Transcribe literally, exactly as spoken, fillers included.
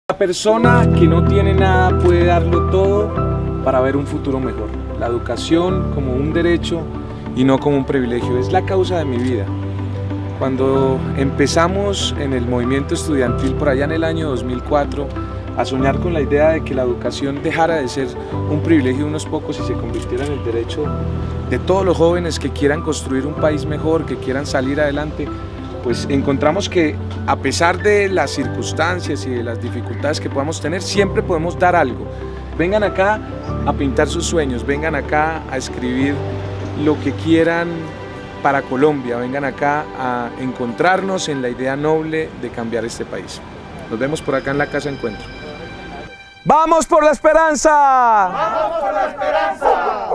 La persona que no tiene nada puede darlo todo para ver un futuro mejor. La educación como un derecho y no como un privilegio es la causa de mi vida. Cuando empezamos en el movimiento estudiantil por allá en el año dos mil cuatro a soñar con la idea de que la educación dejara de ser un privilegio de unos pocos y se convirtiera en el derecho de todos los jóvenes que quieran construir un país mejor, que quieran salir adelante, pues encontramos que a pesar de las circunstancias y de las dificultades que podamos tener, siempre podemos dar algo. Vengan acá a pintar sus sueños, vengan acá a escribir lo que quieran para Colombia, vengan acá a encontrarnos en la idea noble de cambiar este país. Nos vemos por acá en la Casa Encuentro. ¡Vamos por la esperanza! ¡Vamos por la esperanza!